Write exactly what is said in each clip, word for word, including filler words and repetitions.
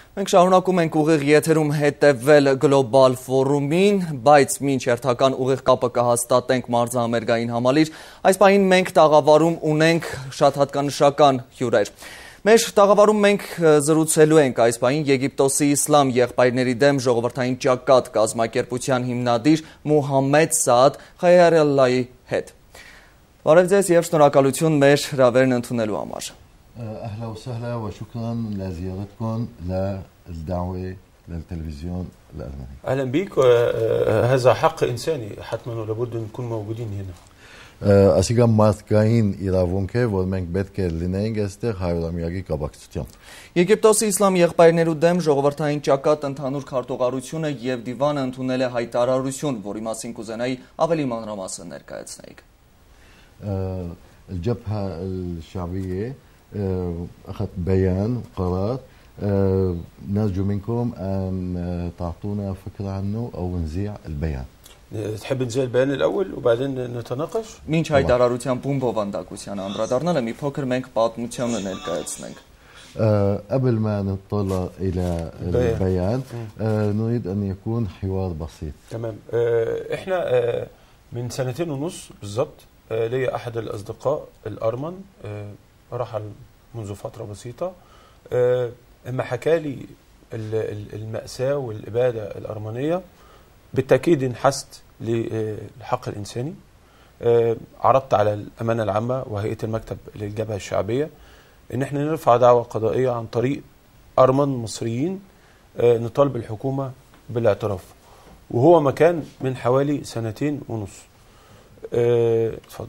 Մենք շարունակում ենք ուղիղ եթերում հետևել գլոբալ ֆորումին, բայց մինչ հերթական ուղիղ կապը կհաստատենք մարզահամերգային համալիր, այս պահին մենք տաղավարում ունենք շատ հատկանշական հյուրեր։ Մեր տաղավարում մենք զրուցելու ենք այս պահին Եգիպտոսի իսլամ եղբայրների դեմ ժողովրդային ճակատ կազմակերպության հիմնադիր Մուհամմեդ Սաադ Խայարիալլայի հետ։ Բարև ձեզ եւ շնորհակալություն մեր հրավերն ընդունելու համար։ أهلا وسهلا وشكرا لزيارتكم للدعوة للتلفزيون الألماني. أهلا بك. هذا حق إنساني حتما ولابد أن نكون موجودين هنا. Ասիկա մարդկային իրավունք է, որ մենք պետք է լինենք այստեղ հարյուրամյակի կապակցությամբ։ Եգիպտոսի իսլամ եղբայրներու դեմ ժողովրդային ճակատ ընդհանուր քարտուղարությունը եւ դիվանը ընդունել է հայտարարություն, որի մասին կուզենայի ավելի մանրամասն ներկայացնեիք։ الجبهة الشعبية أخذت بيان قرار نرجو منكم أن تعطونا فكرة عنه أو نذيع البيان. تحب نذيع البيان الأول وبعدين نتناقش؟ Մինչ հայտարարության բումբովանդակության անդրադառնալը մի փոքր մենք պատմությունը ներկայացնենք. قبل ما نطلع إلى البيان نريد أن يكون حوار بسيط. تمام. إحنا من سنتين ونص بالضبط لي أحد الأصدقاء الأرمن رحل منذ فترة بسيطة. لما حكى لي المأساة والإبادة الأرمنية بالتأكيد انحست للحق الإنساني. عرضت على الأمانة العامة وهيئة المكتب للجبهة الشعبية إن احنا نرفع دعوة قضائية عن طريق أرمن مصريين نطالب الحكومة بالاعتراف، وهو مكان من حوالي سنتين ونص. اتفضل.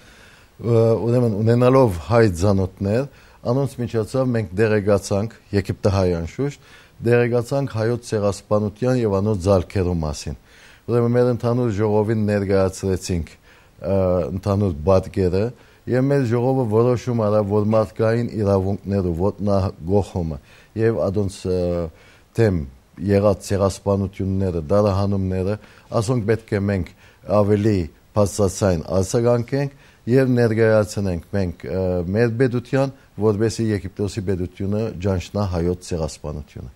Ուրեմն ունենալով հայ ցանոթներ, անոնց միջոցով մենք դերեկացանք Եգիպտահայ անշուշտ, դերեկացանք հայոց ցեղասպանության եւ անոնց զարգերու մասին։ Ուրեմն մեր ընդհանուր ժողովին ներկայացրեցինք ընդհանուր բادگերը եւ մեր ժողովը որոշում արավ, որ մարդկային իրավունքները ոտնահարումը եւ adոնց թեմ եղած ցեղասպանությունները, դարահանումները, ասոնք պետք է մենք ավելի բացասային արձագանքենք եւ ներկայացնենք մենք մեր պետության, որովհետեւ Եգիպտոսի պետությունը ջանշնա հայոց ցեղասպանությունը.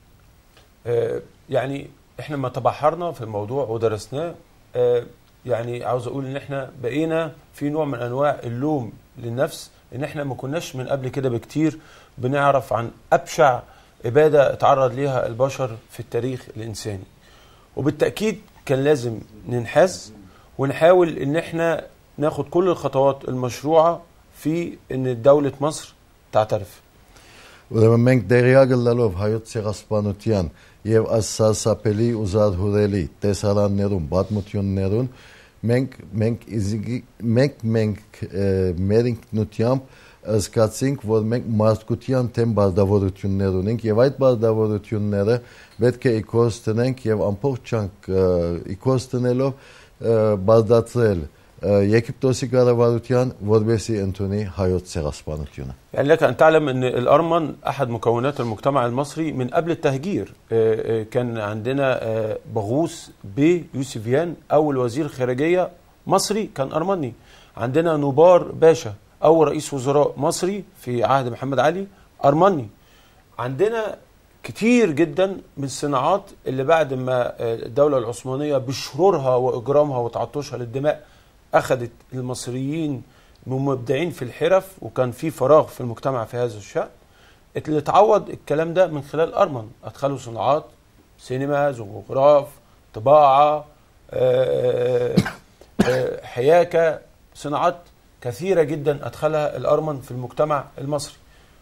يعني احنا ما تبحرنا في الموضوع ودرسناه. يعني عاوز اقول ان احنا بقينا في نوع من انواع اللوم للنفس ان احنا ما كناش من قبل كده بكتير بنعرف عن ابشع اباده اتعرض ليها البشر في التاريخ الانساني. وبالتاكيد كان لازم ننحاز ونحاول ان احنا ناخد كل الخطوات المشروعة في ان دولة مصر تعترف. Ուրեմն մենք դերյակելով հայոց ցեղասպանության եւ ասասապելի ու զարհուրելի տեսարաններուն, պատմություններուն մենք մենք մենք մենք մեր ինքնությամբ զգացինք, որ մենք մարդկության թեմ բարդավորություններ ունենք եւ այդ բարդավորությունները պետք է իքոստենք եւ ամբողջ իքոստ տնելով բարդացրել Եգիպտոսի կառավարության որբեսի ընդունի հայոց ցեղասպանությունը. يعني لك أن تعلم أن الأرمن أحد مكونات المجتمع المصري من قبل التهجير. كان عندنا بغوث بي يوسفيان أول وزير خارجية مصري كان أرمني. عندنا نوبار باشا أول رئيس وزراء مصري في عهد محمد علي أرمني. عندنا كتير جدا من الصناعات اللي بعد ما الدولة العثمانية بشرورها وإجرامها وتعطشها للدماء أخذت المصريين مبدعين في الحرف، وكان في فراغ في المجتمع في هذا الشأن. اللي تعوض الكلام ده من خلال أرمن أدخلوا صناعات سينما، زخرف، طباعة، حياكة، صناعات كثيرة جدا أدخلها الأرمن في المجتمع المصري.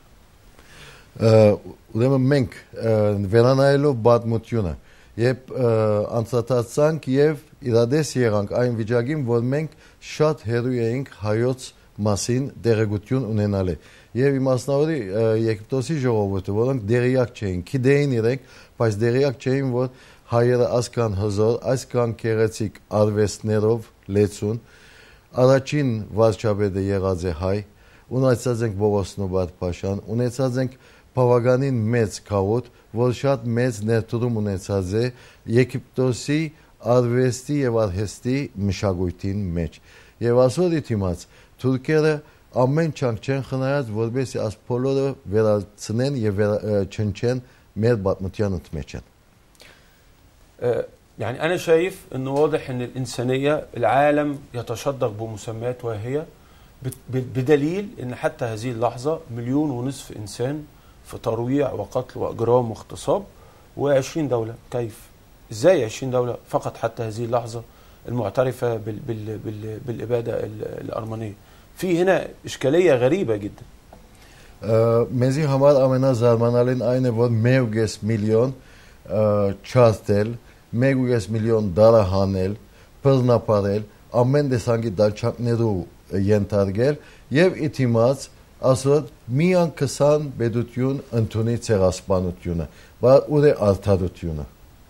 ուրեմն մենք վերանայելով պատմությունը Եվ անցածանք եւ իրադես եղանք այն վիճակին, որ մենք շատ հերույ էինք հայոց մասին դերեկություն ունենալը։ Եվ իմաստնավորի Եգիպտոսի ժողովուրդը, որոնք դերիակ չէին, գիտեին իրենք, բայց դերիակ չէին, որ հայերը ասկան հզոր, այսքան գեղեցիկ արվեստներով լեցուն, առաջին վարչապետը եղած է հայ, ունեցած ենք Բողոս Նոբարդ-փաշան, ունեցած ենք բավականին մեծ քաղաք, որ շատ մեծ ներդրում ունեցած է Եգիպտոսի արվեստի եւ արհեստի մշակույթին մեջ։ Եվ ասորի դիմաց թուրքերը ամեն չանք չեն խնայած, որովհետեւ աս բոլորը վերացնեն եւ չնչեն մեր պատմության ընթմեջն։ يعني أنا شايف إنه واضح إن الإنسانية العالم يتشدق بمسميات واهية بدليل إن حتى هذه اللحظة مليون ونصف إنسان في ترويع وقتل وإجرام واغتصاب وعشرين دولة. كيف؟ إزاي عشرين دولة فقط حتى هذه اللحظة المعترفة بال بال بال بالإبادة الأرمنية؟ في هنا إشكالية غريبة جدا. Մեզի համար ամենազարմանալին այն է, որ մեկ ու կես միլիոն չաստել, մեկ ու կես միլիոն դարահանել, բռնապարել, ամեն տեսակի դալչակներու ենթարկել եւ իթիմաց ասոտ միան քսան պետություն ընդունի ցեղասպանությունը, բայց ուր է արդարությունը։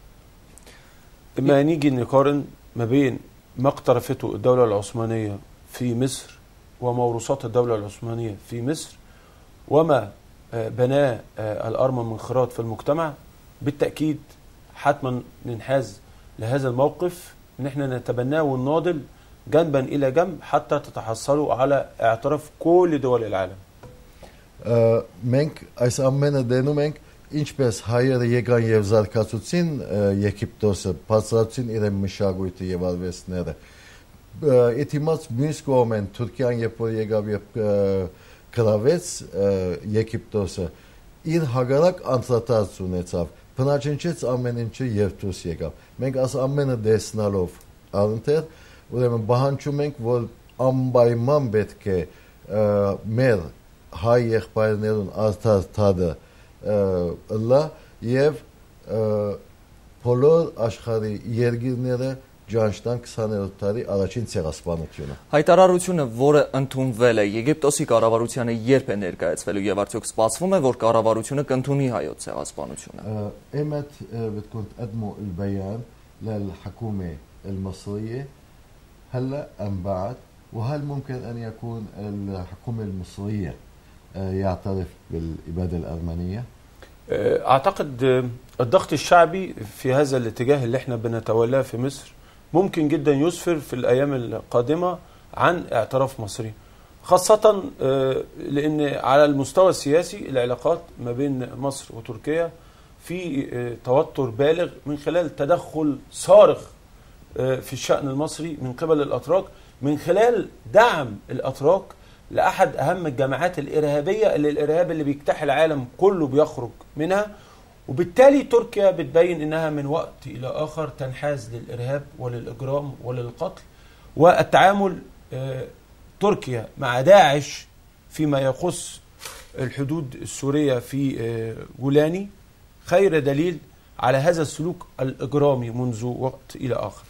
لما نيجي نقارن ما بين ما اقترفته الدولة العثمانية في مصر وموروثات الدولة العثمانية في مصر وما بناه الأرمن من خراط في المجتمع، بالتأكيد حتما ننحاز لهذا الموقف ان احنا نتبناه ونناضل جنبا الى جنب حتى تتحصلوا على اعتراف كل دول العالم. Մենք այս ամենը դենում ենք ինչպես հայերը եկան եւ զարգացուցին Եգիպտոսը, բացրացին իրեն մշակույթը եւ արվեստները։ Իթիմաց մյուս կողմեն Թուրքիան երբ որ եկավ եւ գրավեց Եգիպտոսը, իր հագարակ անցած ունեցավ, բնաճնչեց ամեն ինչը եւ դուրս եկավ։ Մենք այս ամենը դեսնալով անտեր, ուրեմն բանջում ենք, որ անպայման պետք է մեր հայ եղբայրներուն արդար թադը լա եւ բոլոր աշխարհի երկիրները ջանշտան քսաներորդ դարի առաջին ցեղասպանությունը։ Հայտարարությունը, որը ընդունվել է Եգիպտոսի կառավարությանը, երբ է ներկայացվելու եւ արդյոք սպասվում է, որ կառավարությունը կընդունի հայոց ցեղասպանությունը։ Էմետ بتكون تقدموا البيان للحكومة المصرية هلا أم بعد، وهل ممكن أن يكون الحكومة المصرية يعترف بالإبادة الأرمنية؟ أعتقد الضغط الشعبي في هذا الاتجاه اللي احنا بنتولاه في مصر ممكن جدا يسفر في الأيام القادمة عن اعتراف مصري، خاصة لأن على المستوى السياسي العلاقات ما بين مصر وتركيا في توتر بالغ من خلال تدخل صارخ في الشأن المصري من قبل الأتراك، من خلال دعم الأتراك لأحد أهم الجماعات الإرهابية اللي الإرهاب اللي بيجتاح العالم كله بيخرج منها، وبالتالي تركيا بتبين إنها من وقت إلى آخر تنحاز للإرهاب وللإجرام وللقتل، والتعامل تركيا مع داعش فيما يخص الحدود السورية في جولاني خير دليل على هذا السلوك الإجرامي منذ وقت إلى آخر.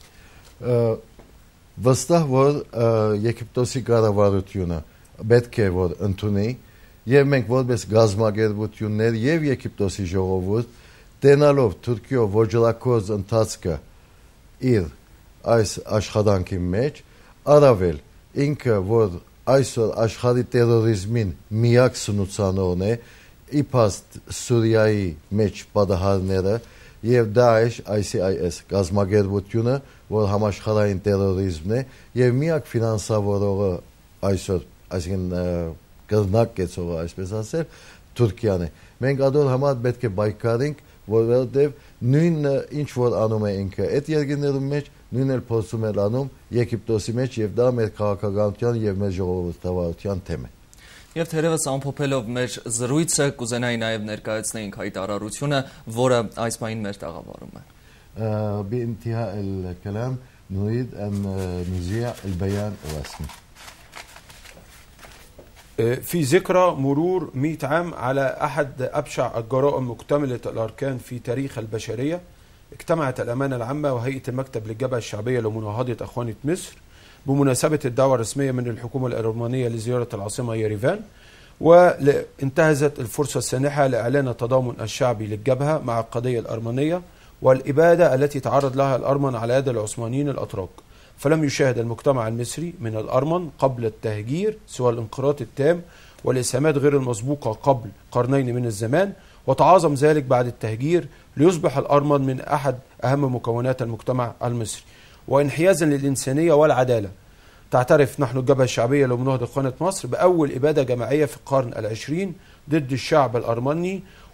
Վստահ որ Եգիպտոսի կառավարությունը պետք է որ ընդունի եւ մենք որպես գազམ་ագերբություններ եւ Եգիպտոսի ժողովուրդ տենալով Թուրքիո ոչրակոզ ընթացքը իր այս աշխատանքի մեջ առավել ինքը որ այսօր աշխարհի տերորիզմին միակ սնուցանողն է իբաստ Սուրիայի մեջ պատահարները եւ Daesh I S I S գազམ་ագերբությունը որ համաշխարհային տերորիզմն է եւ միակ ֆինանսավորողը այսօր այսինքն կրնակ կեցողը այսպես ասել Թուրքիան է։ Մենք ադոր համար պետք է բայկարենք, որովհետեւ նույնը ինչ որ անում է ինքը այդ երկրներում մեջ նույնն էլ փորձում է անում Եգիպտոսի մեջ եւ դա մեր քաղաքականության եւ մեր ժողովրդավարության թեմ է։ Եվ թերևս ամփոփելով մեր զրույցը կուզենայի նաև ներկայացնեինք հայտարարությունը, որը այս պահին մեր տաղավարում է։ بانتهاء الكلام نريد أن نذيع البيان الرسمي. في ذكرى مرور مئة عام على أحد أبشع الجرائم مكتملة الأركان في تاريخ البشرية، اجتمعت الأمانة العامة وهيئة المكتب للجبهة الشعبية لمناهضة أخوانة مصر بمناسبة الدعوة الرسمية من الحكومة الأرمنية لزيارة العاصمة يريفان، وانتهزت الفرصة السانحة لإعلان التضامن الشعبي للجبهة مع القضية الأرمنية والإبادة التي تعرض لها الأرمن على يد العثمانيين الأتراك. فلم يشاهد المجتمع المصري من الأرمن قبل التهجير سوى الانقراض التام والإسهامات غير المسبوقة قبل قرنين من الزمان، وتعاظم ذلك بعد التهجير ليصبح الأرمن من أحد أهم مكونات المجتمع المصري. وانحيازا للإنسانية والعدالة تعترف نحن الجبهة الشعبية لمناهضة أخوانة مصر بأول إبادة جماعية في القرن العشرين ضد الشعب الأرمني،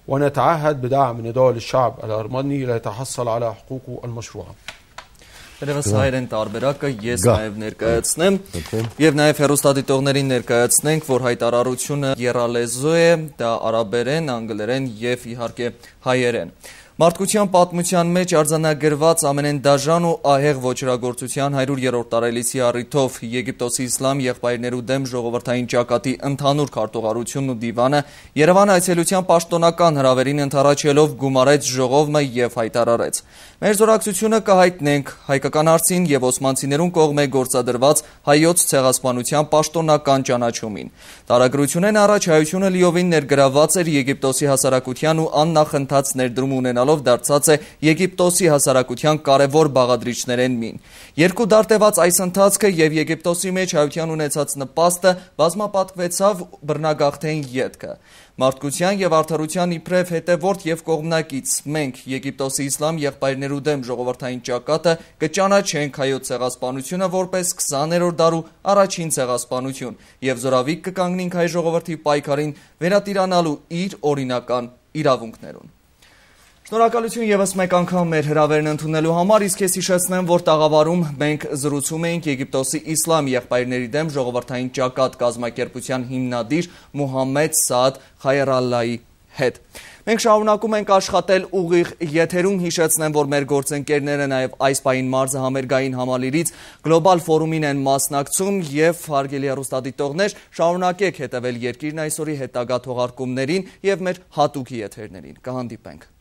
ونتعهد بدعم نضال الشعب الأرمني ليتحصل على حقوقه المشروعة. Դերևս հայերեն տարբերակը ես նաև ներկայացնեմ եւ նաև հեռուստադիտողներին ներկայացնենք, որ հայտարարությունը եռալեզու է, դա արաբերեն, անգլերեն եւ իհարկե հայերեն։ Մարդկության պատմության մեջ արձանագրված ամենեն դաժան ու ահեղ ոչրագործության հարյուրերորդ տարելիցի առիթով Եգիպտոսի իսլամ եղբայրներու դեմ ժողովրդային ճակատի ընդհանուր քարտուղարությունն ու դիվանը Երևան այցելության պաշտոնական հրավերին ընդառաջելով գումարեց ժողովը եւ հայտարարեց. Մեր զորակցությունը կհայտնենք հայկական արցին եւ օսմանցիներուն կողմէ գործադրված հայոց ցեղասպանության պաշտոնական ճանաչումին։ Տարագրությունեն առաջ հայությունը լիովին ներգրաված էր Եգիպտոսի հասարակության ու աննախընթաց ներդրում ունենալով դարձած է Եգիպտոսի հասարակության կարևոր բաղադրիչներեն մին։ Երկու դարտեված այս ընթացքը եւ Եգիպտոսի մեջ հայության ունեցած նպաստը բազմապատկվեցավ բռնագաղթեն ետքը։ Մարդկության եւ արդարության իբրև հետևորդ եւ կողմնակից մենք Եգիպտոսի իսլամ եղբայրներու դեմ ժողովրդային ճակատը կճանաչենք հայոց ցեղասպանությունը որպես քսաներորդ դարու առաջին ցեղասպանություն եւ զորավիկ կկանգնենք հայ ժողովրդի պայքարին վերատիրանալու իր օրինական իրավունքներուն։ Շնորհակալություն եւս մեկ անգամ մեր հրավերն ընդունելու համար, իսկ ես հիշեցնեմ, որ տաղավարում մենք զրուցում էինք Եգիպտոսի իսլամ եղբայրների դեմ ժողովրդային ճակատ կազմակերպության հիմնադիր Մուհամմեդ Սաադ Խայրալլայի հետ։ Մենք շարունակում ենք աշխատել ուղիղ եթերում, հիշեցնեմ, որ մեր գործընկերները նաև այս պահին մարզահամերգային համալիրից գլոբալ ֆորումին են մասնակցում եւ հարգելի հեռուստադիտողներ, շարունակեք հետևել Երկիրն այսօրի հետագա թողարկումներին եւ մեր հատուկ եթերներին։ Կհանդիպենք։